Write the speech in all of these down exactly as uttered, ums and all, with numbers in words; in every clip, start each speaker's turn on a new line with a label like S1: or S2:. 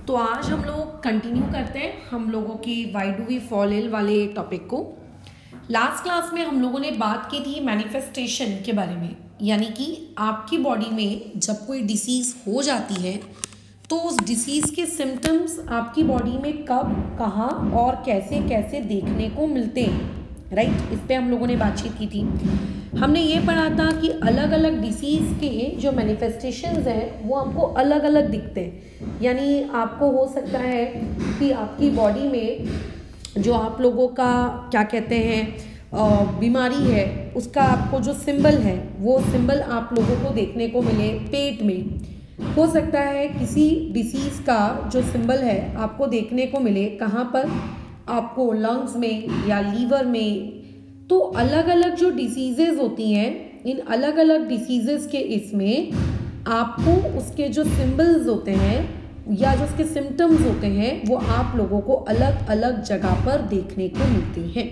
S1: तो आज हम लोग कंटिन्यू करते हैं हम लोगों की why do we fall ill वाले टॉपिक को। लास्ट क्लास में हम लोगों ने बात की थी मैनिफेस्टेशन के बारे में, यानी कि आपकी बॉडी में जब कोई डिसीज़ हो जाती है तो उस डिसीज़ के सिम्टम्स आपकी बॉडी में कब, कहाँ और कैसे कैसे देखने को मिलते हैं, राइट। इस पे हम लोगों ने बातचीत की थी। हमने ये पढ़ा था कि अलग अलग डिसीज़ के जो मैनिफेस्टेशंस हैं वो हमको अलग अलग दिखते हैं। यानी आपको हो सकता है कि आपकी बॉडी में जो आप लोगों का क्या कहते हैं बीमारी है, उसका आपको जो सिंबल है वो सिंबल आप लोगों को देखने को मिले पेट में। हो सकता है किसी डिसीज़ का जो सिंबल है आपको देखने को मिले कहाँ पर, आपको लंग्स में या लीवर में। तो अलग अलग जो डिसीज़ेज़ होती हैं, इन अलग अलग डिसीज़ेज़ के इसमें आपको उसके जो सिंबल्स होते हैं या जो उसके सिम्टम्स होते हैं वो आप लोगों को अलग अलग जगह पर देखने को मिलते हैं।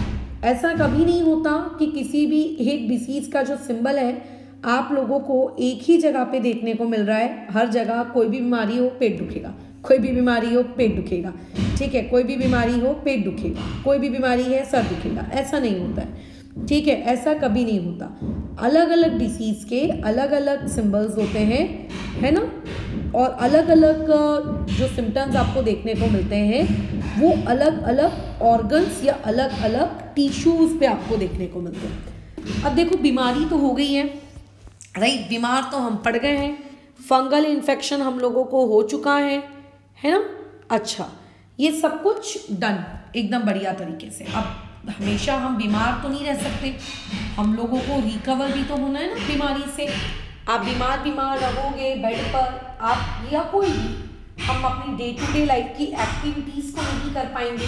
S1: ऐसा कभी नहीं होता कि किसी भी एक डिसीज़ का जो सिंबल है आप लोगों को एक ही जगह पे देखने को मिल रहा है। हर जगह कोई भी बीमारी हो पेट दुखेगा, कोई भी बीमारी हो पेट दुखेगा, ठीक है, कोई भी बीमारी हो पेट दुखेगा, कोई भी बीमारी है सर दुखेगा, ऐसा नहीं होता है, ठीक है, ऐसा कभी नहीं होता। अलग अलग डिसीज़ के अलग अलग सिंबल्स होते हैं, है ना, और अलग अलग जो सिम्टम्स आपको देखने को मिलते हैं वो अलग अलग ऑर्गन्स या अलग अलग टिश्यूज़ पे आपको देखने को मिलते हैं। अब देखो, बीमारी तो हो गई है, राइट, बीमार तो हम पड़ गए हैं, फंगल इन्फेक्शन हम लोगों को हो चुका है, है ना। अच्छा, ये सब कुछ डन एकदम बढ़िया तरीके से। अब हमेशा हम बीमार तो नहीं रह सकते, हम लोगों को रिकवर भी तो होना है ना बीमारी से। आप बीमार बीमार रहोगे बेड पर, आप या कोई भी, हम अपनी डे टू डे लाइफ की एक्टिविटीज़ को नहीं कर पाएंगे,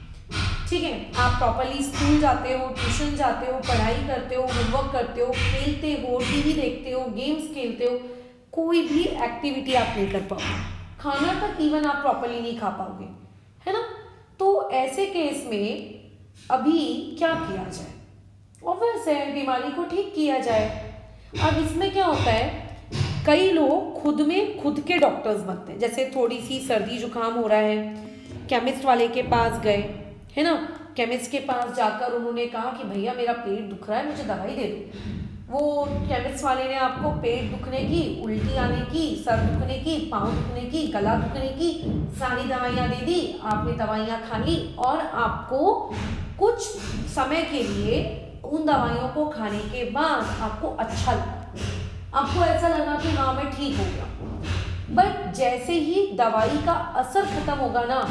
S1: ठीक है। आप प्रॉपरली स्कूल जाते हो, ट्यूशन जाते हो, पढ़ाई करते हो, होमवर्क करते हो, खेलते हो, टीवी देखते हो, गेम्स खेलते हो, कोई भी एक्टिविटी आप नहीं कर पाओगे, खाना तक इवन आप प्रॉपरली नहीं खा पाओगे, है ना। तो ऐसे केस में अभी क्या किया जाए? ऑब्वियस है बीमारी को ठीक किया जाए। अब इसमें क्या होता है, कई लोग खुद में खुद के डॉक्टर्स बनते हैं। जैसे थोड़ी सी सर्दी जुकाम हो रहा है, केमिस्ट वाले के पास गए, है ना, केमिस्ट के पास जाकर उन्होंने कहा कि भैया मेरा पेट दुख रहा है, मुझे दवाई दे दो। वो केमिस्ट वाले ने आपको पेट दुखने की, उल्टी आने की, सर दुखने की, पाँव दुखने की, गला दुखने की सारी दवाइयाँ दे दी। आपने दवाइयाँ खा ली और आपको कुछ समय के लिए उन दवाइयों को खाने के बाद आपको अच्छा लगा, आपको ऐसा लगा कि हाँ मैं ठीक हो गया। बट जैसे ही दवाई का असर खत्म होगा ना,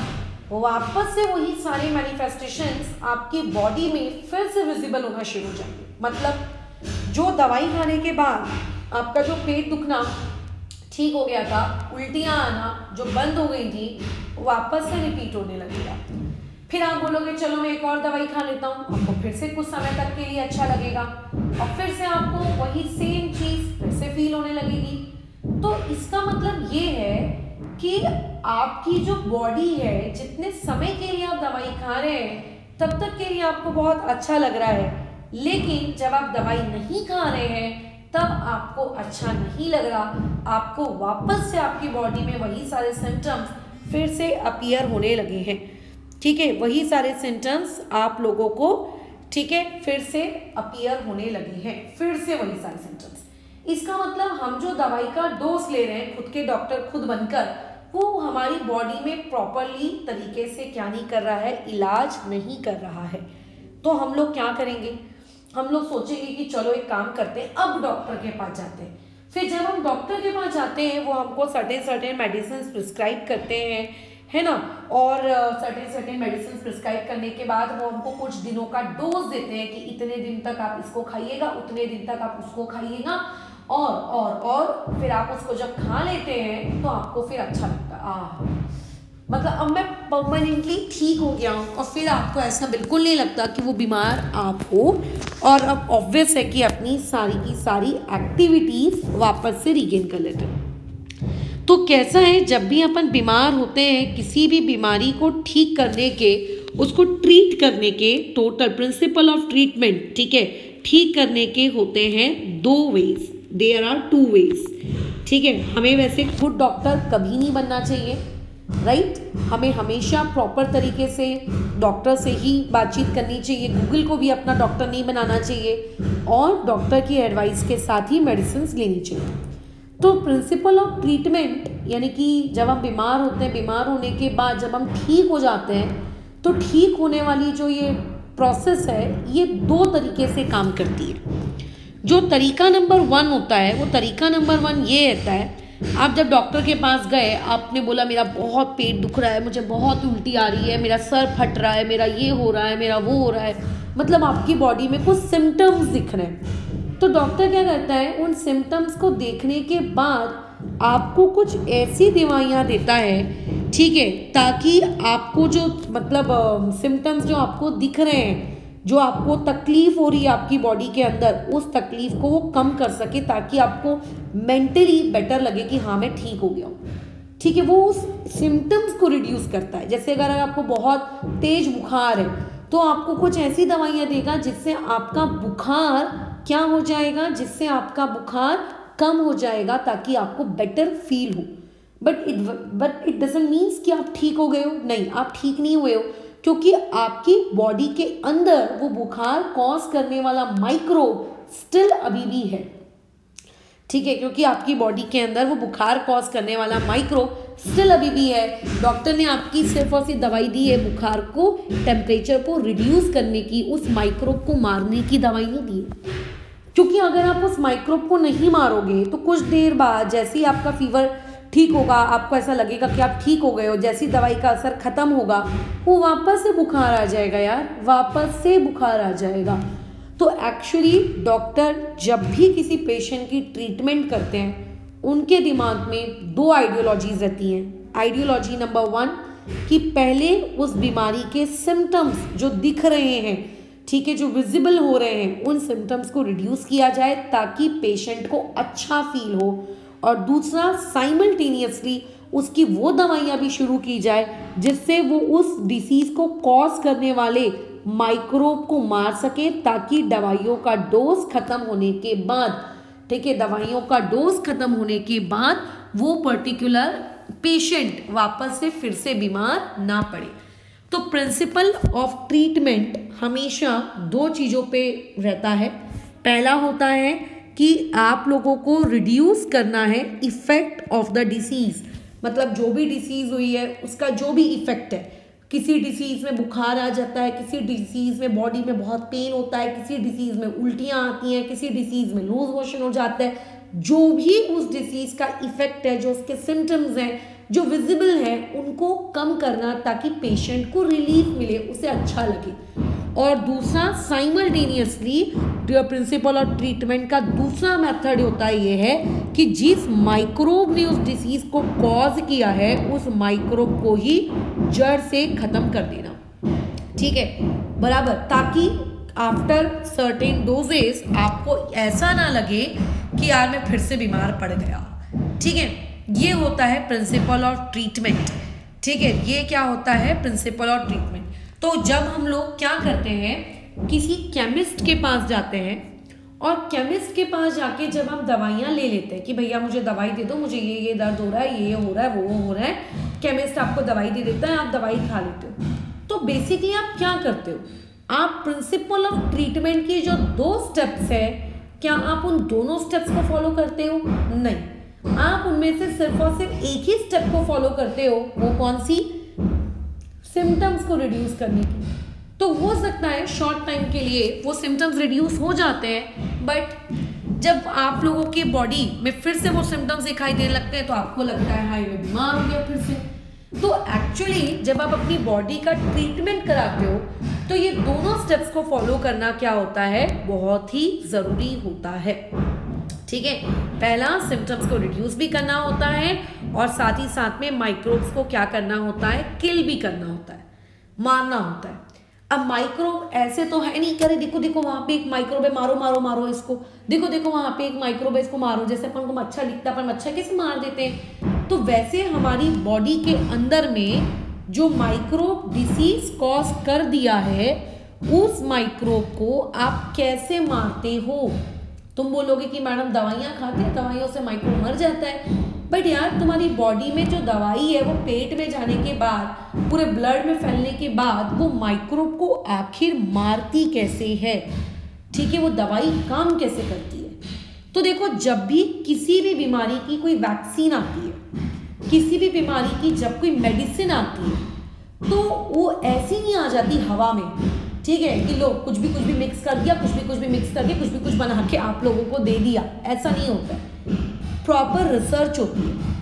S1: वापस से वही सारे मैनिफेस्टेशंस आपकी बॉडी में फिर से विजिबल होना शुरू हो जाएंगे। मतलब जो दवाई खाने के बाद आपका जो पेट दुखना ठीक हो गया था, उल्टियाँ आना जो बंद हो गई थी, वापस से रिपीट होने लगेगा। फिर आप बोलोगे चलो मैं एक और दवाई खा लेता हूँ, आपको फिर से कुछ समय तक के लिए अच्छा लगेगा और फिर से आपको वही सेम चीज़ फिर से फील होने लगेगी। तो इसका मतलब ये है कि आपकी जो बॉडी है, जितने समय के लिए आप दवाई खा रहे हैं तब तक के लिए आपको बहुत अच्छा लग रहा है, लेकिन जब आप दवाई नहीं खा रहे हैं तब आपको अच्छा नहीं लग रहा, आपको वापस से आपकी बॉडी में वही सारे सिम्टम्स फिर से अपीयर होने लगे हैं, ठीक है, वही सारे सिम्टम्स आप लोगों को, ठीक है, फिर से अपीयर होने लगे हैं, फिर से वही सारे सिम्टम्स। इसका मतलब हम जो दवाई का डोज ले रहे हैं खुद के डॉक्टर खुद बनकर, वो हमारी बॉडी में प्रॉपरली तरीके से क्या नहीं कर रहा है, इलाज नहीं कर रहा है। तो हम लोग क्या करेंगे, हम लोग सोचेंगे कि चलो एक काम करते हैं, अब डॉक्टर के पास जाते हैं। फिर जब हम डॉक्टर के पास जाते हैं वो हमको सर्टेन सर्टेन मेडिसिन प्रिस्क्राइब करते हैं, है ना, और सर्टेन सर्टेन मेडिसिन प्रिस्क्राइब करने के बाद वो हमको कुछ दिनों का डोज देते हैं कि इतने दिन तक आप इसको खाइएगा, उतने दिन तक आप उसको खाइएगा, और और और फिर आप उसको जब खा लेते हैं तो आपको फिर अच्छा लगता है, आ मतलब अब मैं परमानेंटली ठीक हो गया हूँ, और फिर आपको ऐसा बिल्कुल नहीं लगता कि वो बीमार आप हो, और अब ऑब्वियस है कि अपनी सारी की सारी एक्टिविटीज़ वापस से रीगेन कर लेते हैं। तो कैसा है, जब भी अपन बीमार होते हैं, किसी भी बीमारी को ठीक करने के, उसको ट्रीट करने के, टोटल प्रिंसिपल ऑफ ट्रीटमेंट, ठीक है, ठीक करने के होते हैं दो ways, there are two ways, ठीक है। हमें वैसे खुद डॉक्टर कभी नहीं बनना चाहिए, राइट right? हमें हमेशा प्रॉपर तरीके से डॉक्टर से ही बातचीत करनी चाहिए, गूगल को भी अपना डॉक्टर नहीं बनाना चाहिए और डॉक्टर की एडवाइस के साथ ही मेडिसिन लेनी चाहिए। तो प्रिंसिपल ऑफ ट्रीटमेंट यानी कि जब हम बीमार होते हैं, बीमार होने के बाद जब हम ठीक हो जाते हैं, तो ठीक होने वाली जो ये प्रोसेस है ये दो तरीके से काम करती है। जो तरीका नंबर वन होता है वो तरीका नंबर वन ये रहता है, आप जब डॉक्टर के पास गए, आपने बोला मेरा बहुत पेट दुख रहा है, मुझे बहुत उल्टी आ रही है, मेरा सर फट रहा है, मेरा ये हो रहा है, मेरा वो हो रहा है, मतलब आपकी बॉडी में कुछ सिम्टम्स दिख रहे हैं। तो डॉक्टर क्या करता है, उन सिम्टम्स को देखने के बाद आपको कुछ ऐसी दवाइयाँ देता है, ठीक है, ताकि आपको जो मतलब सिम्टम्स जो आपको दिख रहे हैं, जो आपको तकलीफ हो रही है आपकी बॉडी के अंदर, उस तकलीफ को वो कम कर सके, ताकि आपको मेंटली बेटर लगे कि हाँ मैं ठीक हो गया हूँ। ठीक है, वो उस सिम्टम्स को रिड्यूस करता है। जैसे अगर आपको बहुत तेज बुखार है तो आपको कुछ ऐसी दवाइयाँ देगा जिससे आपका बुखार क्या हो जाएगा, जिससे आपका बुखार कम हो जाएगा, ताकि आपको बेटर फील हो। But it but it doesn't means कि आप ठीक हो गए हो, नहीं, आप ठीक नहीं हुए हो, क्योंकि आपकी बॉडी के अंदर वो बुखार कॉज करने वाला माइक्रोब स्टिल अभी भी है। ठीक है, क्योंकि आपकी बॉडी के अंदर वो बुखार कॉज करने वाला माइक्रोब स्टिल अभी भी है। डॉक्टर ने आपकी सिर्फ और सिर्फ दवाई दी है बुखार को, टेम्परेचर को रिड्यूस करने की, उस माइक्रोब को मारने की दवाई नहीं दी है। क्योंकि अगर आप उस माइक्रोब को नहीं मारोगे तो कुछ देर बाद जैसे ही आपका फीवर ठीक होगा, आपको ऐसा लगेगा कि आप ठीक हो गए हो, जैसी दवाई का असर खत्म होगा वो वापस से बुखार आ जाएगा यार, वापस से बुखार आ जाएगा। तो एक्चुअली डॉक्टर जब भी किसी पेशेंट की ट्रीटमेंट करते हैं, उनके दिमाग में दो आइडियोलॉजीज रहती हैं। आइडियोलॉजी नंबर वन कि पहले उस बीमारी के सिम्टम्स जो दिख रहे हैं, ठीक है, जो विजिबल हो रहे हैं, उन सिम्टम्स को रिड्यूस किया जाए ताकि पेशेंट को अच्छा फील हो, और दूसरा साइमल्टेनियसली उसकी वो दवाइयाँ भी शुरू की जाए जिससे वो उस डिसीज़ को कॉज करने वाले माइक्रोब को मार सके, ताकि दवाइयों का डोज खत्म होने के बाद, ठीक है, दवाइयों का डोज खत्म होने के बाद वो पर्टिकुलर पेशेंट वापस से फिर से बीमार ना पड़े। तो प्रिंसिपल ऑफ ट्रीटमेंट हमेशा दो चीज़ों पे रहता है। पहला होता है कि आप लोगों को रिड्यूस करना है इफ़ेक्ट ऑफ द डिसीज़, मतलब जो भी डिसीज़ हुई है उसका जो भी इफ़ेक्ट है। किसी डिसीज़ में बुखार आ जाता है, किसी डिसीज़ में बॉडी में बहुत पेन होता है, किसी डिसीज़ में उल्टियाँ आती हैं, किसी डिसीज़ में लूज मोशन हो जाता है। जो भी उस डिसीज़ का इफ़ेक्ट है, जो उसके सिम्टम्स हैं, जो विजिबल हैं, उनको कम करना ताकि पेशेंट को रिलीफ मिले, उसे अच्छा लगे। और दूसरा साइमल्टेनियसली प्रिंसिपल ऑफ ट्रीटमेंट का दूसरा मेथड होता है ये है कि जिस माइक्रोब ने उस डिसीज को कॉज किया है, उस माइक्रोब को ही जड़ से खत्म कर देना। ठीक है, बराबर, ताकि आफ्टर सर्टेन डोजेस आपको ऐसा ना लगे कि यार मैं फिर से बीमार पड़ गया। ठीक है, ये होता है प्रिंसिपल ऑफ ट्रीटमेंट। ठीक है, ये क्या होता है प्रिंसिपल ऑफ ट्रीटमेंट। तो जब हम लोग क्या करते हैं, किसी केमिस्ट के पास जाते हैं, और केमिस्ट के पास जाके जब हम दवाइयाँ ले लेते हैं कि भैया मुझे दवाई दे दो, मुझे ये ये दर्द हो रहा है, ये ये हो रहा है, वो हो रहा है, केमिस्ट आपको दवाई दे देता है, आप दवाई खा लेते हो। तो बेसिकली आप क्या करते हो, आप प्रिंसिपल ऑफ ट्रीटमेंट की जो दो स्टेप्स है, क्या आप उन दोनों स्टेप्स को फॉलो करते हो? नहीं, आप उनमें से सिर्फ और सिर्फ एक ही स्टेप को फॉलो करते हो। वो कौन सी? सिम्टम्स को रिड्यूस करने की। तो हो सकता है शॉर्ट टाइम के लिए वो सिम्टम्स रिड्यूस हो जाते हैं, बट जब आप लोगों की बॉडी में फिर से वो सिम्टम्स दिखाई देने लगते हैं तो आपको लगता है हाय मैं बीमार हो गया फिर से। तो एक्चुअली जब आप अपनी बॉडी का ट्रीटमेंट कराते हो तो ये दोनों स्टेप्स को फॉलो करना क्या होता है, बहुत ही ज़रूरी होता है। ठीक है, पहला सिम्टम्स को रिड्यूस भी करना होता है और साथ ही साथ में माइक्रोब्स को क्या करना होता है, किल भी करना होता है, मारना होता है। अब माइक्रोब ऐसे तो है नहीं करे देखो देखो वहां पे एक माइक्रोब है, मारो मारो मारो इसको, देखो देखो वहां पे एक माइक्रोब है, इसको मारो। जैसे अपन को मच्छर दिखता है, अपन मच्छर कैसे मार देते हैं, तो वैसे हमारी बॉडी के अंदर में जो माइक्रोब डिसीज कॉज कर दिया है, उस माइक्रोब को आप कैसे मारते हो। तुम बोलोगे कि मैडम दवाइयाँ खाते हैं, दवाइयों से माइक्रोब मर जाता है, बट यार तुम्हारी बॉडी में जो दवाई है वो पेट में जाने के बाद, पूरे ब्लड में फैलने के बाद वो माइक्रोब को आखिर मारती कैसे है, ठीक है, वो दवाई काम कैसे करती है। तो देखो, जब भी किसी भी बीमारी की कोई वैक्सीन आती है, किसी भी बीमारी की जब कोई मेडिसिन आती है, तो वो ऐसी नहीं आ जाती हवा में, ठीक है, कि लो कुछ भी कुछ भी मिक्स कर दिया, कुछ भी कुछ भी मिक्स करके कुछ भी कुछ बना के आप लोगों को दे दिया, ऐसा नहीं होता है। प्रॉपर रिसर्च होती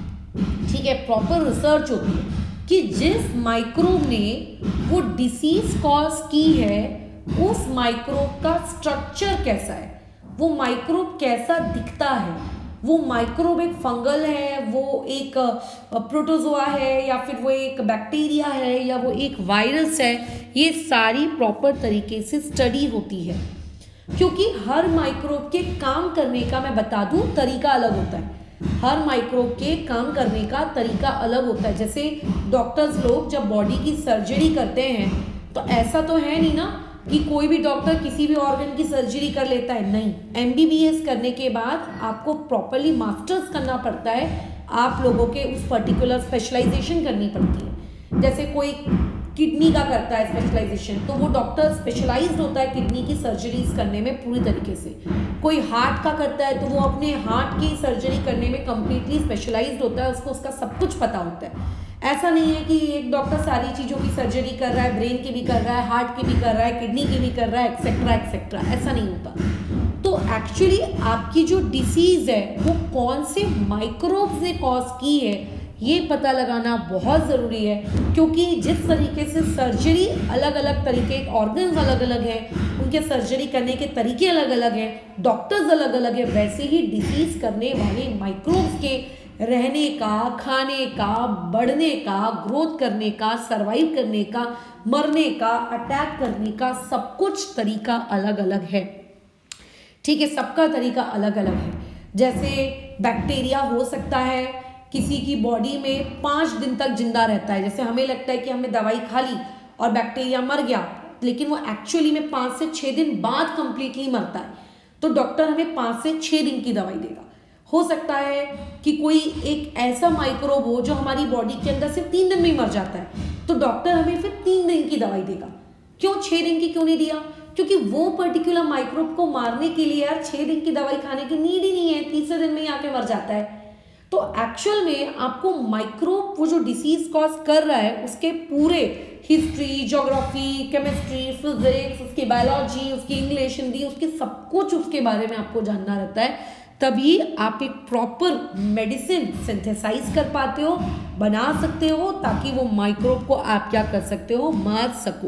S1: है, ठीक है, प्रॉपर रिसर्च होती है कि जिस माइक्रोब ने वो डिसीज कॉज की है, उस माइक्रोब का स्ट्रक्चर कैसा है, वो माइक्रोब कैसा दिखता है, वो माइक्रोब एक फंगल है, वो एक प्रोटोजोआ है, या फिर वो एक बैक्टीरिया है, या वो एक वायरस है, ये सारी प्रॉपर तरीके से स्टडी होती है। क्योंकि हर माइक्रोब के काम करने का, मैं बता दूं, तरीका अलग होता है। हर माइक्रोब के काम करने का तरीका अलग होता है। जैसे डॉक्टर्स लोग जब बॉडी की सर्जरी करते हैं, तो ऐसा तो है नहीं ना कि कोई भी डॉक्टर किसी भी ऑर्गन की सर्जरी कर लेता है, नहीं। एमबीबीएस करने के बाद आपको प्रॉपरली मास्टर्स करना पड़ता है, आप लोगों के उस पर्टिकुलर स्पेशलाइजेशन करनी पड़ती है। जैसे कोई किडनी का करता है स्पेशलाइजेशन, तो वो डॉक्टर स्पेशलाइज्ड होता है किडनी की सर्जरीज करने में पूरी तरीके से। कोई हार्ट का करता है, तो वो अपने हार्ट की सर्जरी करने में कंप्लीटली स्पेशलाइज्ड होता है, उसको उसका सब कुछ पता होता है। ऐसा नहीं है कि एक डॉक्टर सारी चीज़ों की सर्जरी कर रहा है, ब्रेन की भी कर रहा है, हार्ट की भी कर रहा है, किडनी की भी कर रहा है, एक्सेट्रा एक्सेट्रा, ऐसा नहीं होता। तो एक्चुअली आपकी जो डिसीज है वो कौन से माइक्रोब्स ने कॉज की है, ये पता लगाना बहुत ज़रूरी है। क्योंकि जिस तरीके से सर्जरी अलग अलग तरीके, ऑर्गन्स अलग अलग हैं, उनके सर्जरी करने के तरीके अलग अलग हैं, डॉक्टर्स अलग अलग हैं, वैसे ही डिसीज करने वाले माइक्रोब्स के रहने का, खाने का, बढ़ने का, ग्रोथ करने का, सरवाइव करने का, मरने का, अटैक करने का, सब कुछ तरीका अलग अलग है, ठीक है, सबका तरीका अलग अलग है। जैसे बैक्टीरिया हो सकता है किसी की बॉडी में पाँच दिन तक जिंदा रहता है। जैसे हमें लगता है कि हमने दवाई खा ली और बैक्टीरिया मर गया, लेकिन वो एक्चुअली में पाँच से छः दिन बाद कंप्लीटली मरता है। तो डॉक्टर हमें पाँच से छः दिन की दवाई देगा। हो सकता है कि कोई एक ऐसा माइक्रोब हो जो हमारी बॉडी के अंदर सिर्फ तीन दिन में ही मर जाता है, तो डॉक्टर हमें फिर तीन दिन की दवाई देगा। क्यों छः दिन की क्यों नहीं दिया? क्योंकि वो पर्टिकुलर माइक्रोब को मारने के लिए यार छः दिन की दवाई खाने की नीड ही नहीं है, तीसरे दिन में ही आके मर जाता है। तो एक्चुअल में आपको माइक्रोब वो जो डिसीज कॉज कर रहा है उसके पूरे हिस्ट्री, ज्योग्राफी, केमिस्ट्री, फिजिक्स, उसकी बायोलॉजी, उसकी इंग्लिश, हिंदी, उसके सब कुछ उसके बारे में आपको जानना रहता है। तभी आप एक प्रॉपर मेडिसिन सिंथेसाइज कर पाते हो, बना सकते हो, ताकि वो माइक्रोब को आप क्या कर सकते हो, मार सको,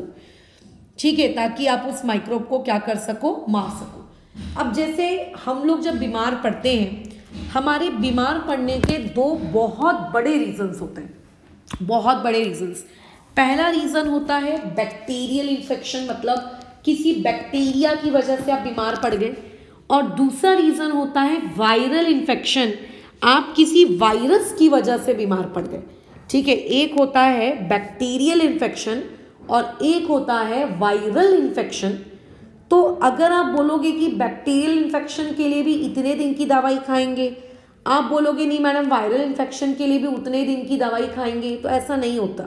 S1: ठीक है, ताकि आप उस माइक्रोब को क्या कर सको, मार सको। अब जैसे हम लोग जब बीमार पड़ते हैं, हमारे बीमार पड़ने के दो बहुत बड़े रीजंस होते हैं, बहुत बड़े रीजंस। पहला रीज़न होता है बैक्टीरियल इन्फेक्शन, मतलब किसी बैक्टीरिया की वजह से आप बीमार पड़ गए, और दूसरा रीज़न होता है वायरल इन्फेक्शन, आप किसी वायरस की वजह से बीमार पड़ गए, ठीक है। एक होता है बैक्टीरियल इन्फेक्शन और एक होता है वायरल इन्फेक्शन। तो अगर आप बोलोगे कि बैक्टीरियल इन्फेक्शन के लिए भी इतने दिन की दवाई खाएंगे, आप बोलोगे नहीं मैडम वायरल इन्फेक्शन के लिए भी उतने दिन की दवाई खाएंगे, तो ऐसा नहीं होता।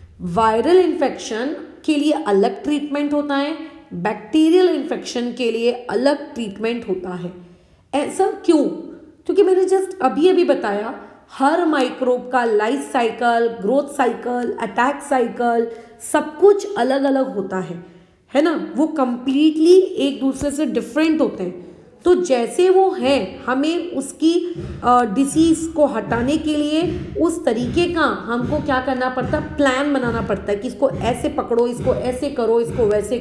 S1: वायरल इन्फेक्शन के लिए अलग ट्रीटमेंट होता है, बैक्टीरियल इन्फेक्शन के लिए अलग ट्रीटमेंट होता है। ऐसा क्यों? क्योंकि मैंने जस्ट अभी अभी बताया, हर माइक्रोब का life cycle, growth cycle, attack cycle, सब कुछ अलग अलग होता है, है ना। वो कंप्लीटली एक दूसरे से डिफरेंट होते हैं। तो जैसे वो हैं, हमें उसकी डिसीज़ को हटाने के लिए उस तरीके का हमको क्या करना पड़ता है, प्लान बनाना पड़ता है कि इसको ऐसे पकड़ो, इसको ऐसे करो, इसको वैसे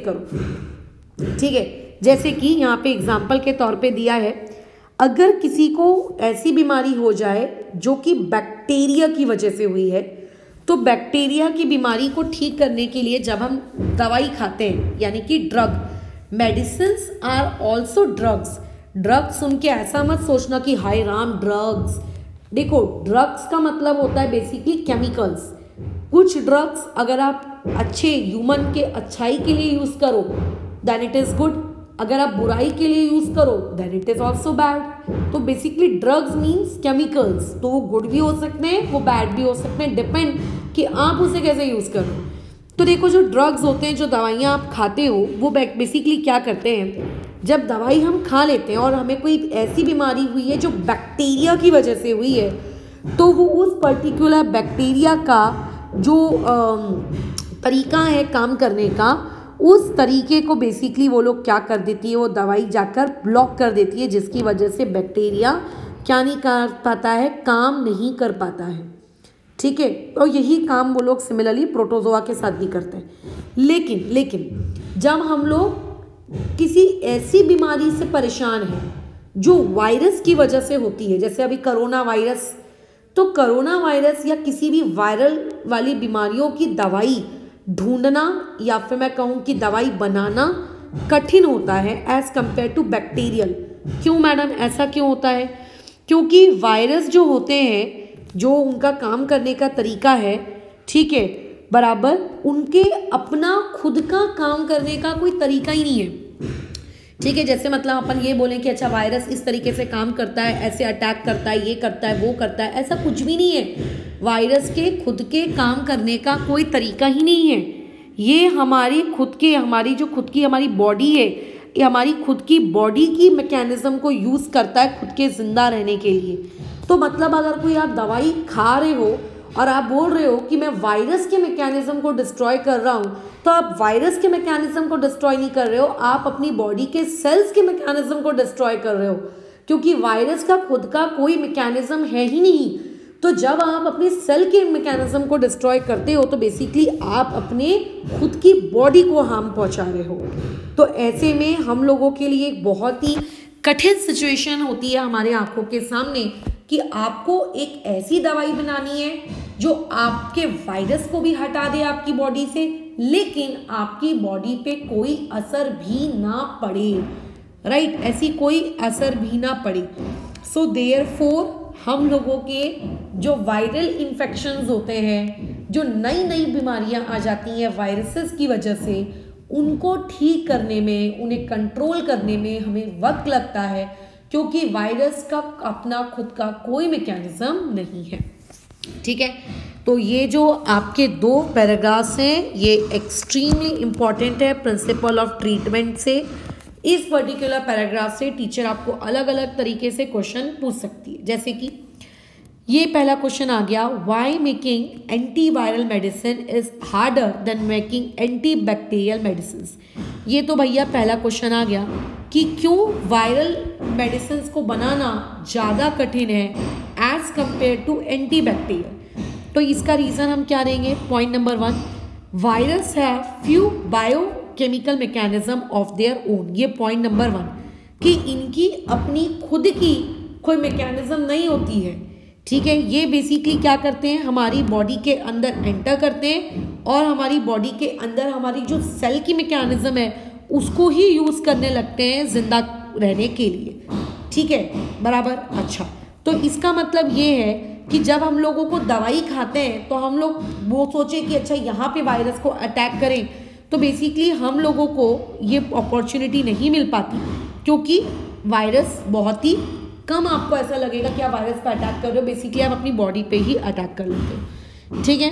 S1: करो, ठीक है। जैसे कि यहाँ पे एग्जाम्पल के तौर पे दिया है, अगर किसी को ऐसी बीमारी हो जाए जो कि बैक्टीरिया की वजह से हुई है, तो बैक्टीरिया की बीमारी को ठीक करने के लिए जब हम दवाई खाते हैं, यानी कि drug, medicines are also drugs. Drugs सुन के ऐसा मत सोचना कि हाय राम ड्रग्स। देखो, ड्रग्स का मतलब होता है बेसिकली केमिकल्स। कुछ ड्रग्स अगर आप अच्छे ह्यूमन के अच्छाई के लिए यूज़ करो देन इट इज़ गुड, अगर आप बुराई के लिए यूज़ करो then it is also bad. तो बेसिकली ड्रग्स मीन्स केमिकल्स, तो वो गुड भी हो सकते हैं, वो बैड भी हो सकते हैं, डिपेंड कि आप उसे कैसे यूज़ करो। तो देखो जो ड्रग्स होते हैं, जो दवाइयाँ आप खाते हो, वो बेसिकली क्या करते हैं, जब दवाई हम खा लेते हैं और हमें कोई ऐसी बीमारी हुई है जो बैक्टीरिया की वजह से हुई है, तो वो उस पर्टिकुलर बैक्टीरिया का जो तरीका है काम करने का, उस तरीके को बेसिकली वो लोग क्या कर देती है, वो दवाई जाकर ब्लॉक कर देती है, जिसकी वजह से बैक्टीरिया क्या नहीं कर पाता है, काम नहीं कर पाता है। ठीक है, और यही काम वो लोग सिमिलरली प्रोटोजोआ के साथ भी करते हैं। लेकिन लेकिन जब हम लोग किसी ऐसी बीमारी से परेशान हैं जो वायरस की वजह से होती है, जैसे अभी कोरोना वायरस, तो कोरोना वायरस या किसी भी वायरल वाली बीमारियों की दवाई ढूंढना या फिर मैं कहूँ कि दवाई बनाना कठिन होता है एज कंपेयर टू बैक्टीरियल। क्यों मैडम, ऐसा क्यों होता है? क्योंकि वायरस जो होते हैं, जो उनका काम करने का तरीका है, ठीक है, बराबर, उनके अपना खुद का काम करने का कोई तरीका ही नहीं है। ठीक है, जैसे मतलब अपन ये बोलें कि अच्छा वायरस इस तरीके से काम करता है, ऐसे अटैक करता है, ये करता है, वो करता है, ऐसा कुछ भी नहीं है। वायरस के खुद के काम करने का कोई तरीका ही नहीं है। ये हमारी खुद के हमारी जो खुद की हमारी बॉडी है, ये हमारी खुद की बॉडी की मैकेनिज्म को यूज़ करता है खुद के ज़िंदा रहने के लिए। तो मतलब अगर कोई आप दवाई खा रहे हो और आप बोल रहे हो कि मैं वायरस के मैकेनिज्म को डिस्ट्रॉय कर रहा हूँ, तो आप वायरस के मैकेनिज्म को डिस्ट्रॉय नहीं कर रहे हो, आप अपनी बॉडी के सेल्स के मैकेनिज्म को डिस्ट्रॉय कर रहे हो, क्योंकि वायरस का खुद का कोई मैकेनिज्म है ही नहीं। तो जब आप अपने सेल के मैकेनिज्म को डिस्ट्रॉय करते हो, तो बेसिकली आप अपने खुद की बॉडी को हार्म पहुंचा रहे हो। तो ऐसे में हम लोगों के लिए एक बहुत ही कठिन सिचुएशन होती है हमारे आंखों के सामने कि आपको एक ऐसी दवाई बनानी है जो आपके वायरस को भी हटा दे आपकी बॉडी से, लेकिन आपकी बॉडी पे कोई असर भी ना पड़े। राइट, ऐसी कोई असर भी ना पड़े। सो देयरफॉर हम लोगों के जो वायरल इन्फेक्शंस होते हैं, जो नई नई बीमारियां आ जाती हैं वायरसेस की वजह से, उनको ठीक करने में, उन्हें कंट्रोल करने में हमें वक्त लगता है, क्योंकि वायरस का अपना खुद का कोई मैकेनिज्म नहीं है। ठीक है, तो ये जो आपके दो पैराग्राफ्स हैं, ये एक्सट्रीमली इम्पॉर्टेंट है प्रिंसिपल ऑफ ट्रीटमेंट से। इस पर्टिकुलर पैराग्राफ से टीचर आपको अलग अलग तरीके से क्वेश्चन पूछ सकती है। जैसे कि ये पहला क्वेश्चन आ गया, why making anti viral medicine is harder than making anti bacterial medicine. ये तो भैया पहला क्वेश्चन आ गया कि क्यों वायरल मेडिसिन को बनाना ज़्यादा कठिन है as compare to anti bacterial. तो इसका रीज़न हम क्या देंगे? Point number one, virus have few bio chemical mechanism of their own. ये पॉइंट नंबर वन, कि इनकी अपनी खुद की कोई मैकेनिज्म नहीं होती है। ठीक है, ये बेसिकली क्या करते हैं, हमारी बॉडी के अंदर एंटर करते हैं और हमारी बॉडी के अंदर हमारी जो सेल की मैकेनिज्म है उसको ही यूज़ करने लगते हैं जिंदा रहने के लिए। ठीक है, बराबर। अच्छा, तो इसका मतलब ये है कि जब हम लोगों को दवाई खाते हैं तो हम लोग वो सोचे कि अच्छा यहाँ पे वायरस को अटैक करें, तो बेसिकली हम लोगों को ये अपॉर्चुनिटी नहीं मिल पाती, क्योंकि वायरस बहुत ही कम आपको ऐसा लगेगा कि आप वायरस पर अटैक कर रहे हो, बेसिकली आप अपनी बॉडी पे ही अटैक कर लेते हो। ठीक है,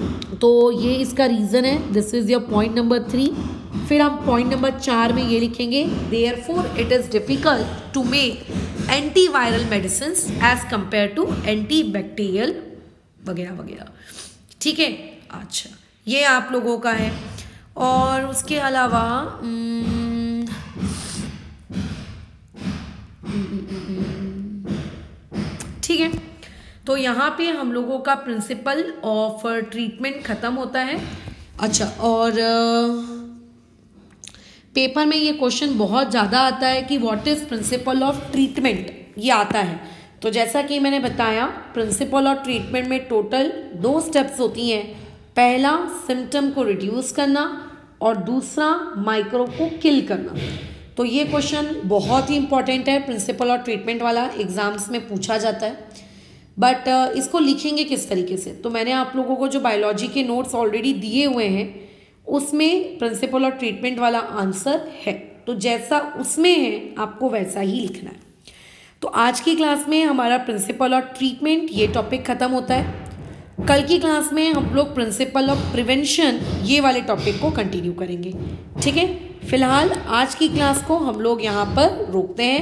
S1: तो ये इसका रीज़न है। This is your point number three. फिर हम पॉइंट नंबर चार में ये लिखेंगे, therefore it is difficult to make anti viral medicine as compare to anti bacterial वगैरह वगैरह। ठीक है, अच्छा, ये आप लोगों का है। और उसके अलावा ठीक है, तो यहाँ पे हम लोगों का प्रिंसिपल ऑफ ट्रीटमेंट ख़त्म होता है। अच्छा, और पेपर में ये क्वेश्चन बहुत ज़्यादा आता है कि what is principle of treatment, ये आता है। तो जैसा कि मैंने बताया, प्रिंसिपल ऑफ ट्रीटमेंट में टोटल दो स्टेप्स होती हैं। पहला सिम्टम को रिड्यूस करना और दूसरा माइक्रो को किल करना। तो ये क्वेश्चन बहुत ही इंपॉर्टेंट है, प्रिंसिपल और ट्रीटमेंट वाला, एग्जाम्स में पूछा जाता है। बट इसको लिखेंगे किस तरीके से, तो मैंने आप लोगों को जो बायोलॉजी के नोट्स ऑलरेडी दिए हुए हैं उसमें प्रिंसिपल और ट्रीटमेंट वाला आंसर है, तो जैसा उसमें है आपको वैसा ही लिखना है। तो आज की क्लास में हमारा प्रिंसिपल ऑफ ट्रीटमेंट ये टॉपिक ख़त्म होता है। कल की क्लास में हम लोग प्रिंसिपल ऑफ प्रिवेंशन ये वाले टॉपिक को कंटिन्यू करेंगे। ठीक है, फिलहाल आज की क्लास को हम लोग यहाँ पर रोकते हैं।